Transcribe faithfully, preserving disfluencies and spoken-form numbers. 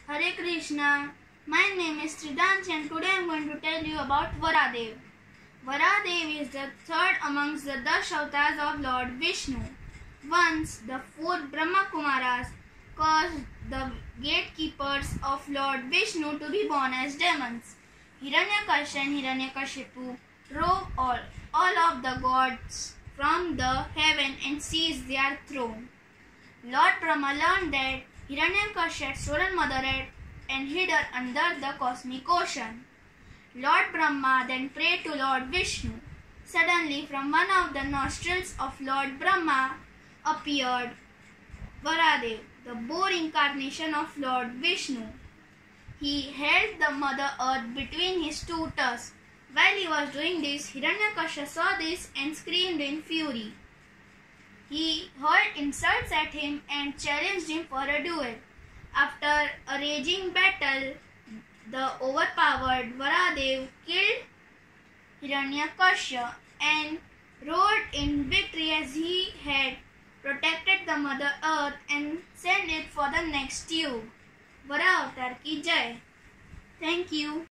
Hare Krishna. My name is Sridhansh and today I am going to tell you about Varadev. Varadev is the third amongst the Dash avatars of Lord Vishnu. Once the four Brahma Kumaras caused the gatekeepers of Lord Vishnu to be born as demons. Hiranyakashipu and Hiranyakashipu drove all, all of the gods from the heaven and seized their throne. Lord Brahma learned that Hiranyakashipu had stolen Mother Earth and hid her under the cosmic ocean. Lord Brahma then prayed to Lord Vishnu. Suddenly, from one of the nostrils of Lord Brahma appeared Varadev, the boar incarnation of Lord Vishnu. He held the Mother Earth between his two tusks. While he was doing this, Hiranyakashipu saw this and screamed in fury. He hurled insults at him and challenged him for a duel. After a raging battle, the overpowered Varadev killed Hiranyakashipu and rode in victory as he had protected the Mother Earth and sent it for the next yuga. Vara Avatar ki Jai. Thank you.